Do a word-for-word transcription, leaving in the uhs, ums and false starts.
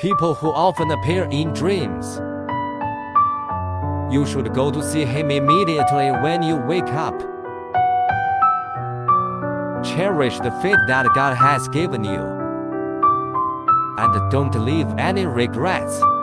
people who often appear in dreams. You should go to see him immediately when you wake up. Cherish the faith that God has given you, and don't leave any regrets.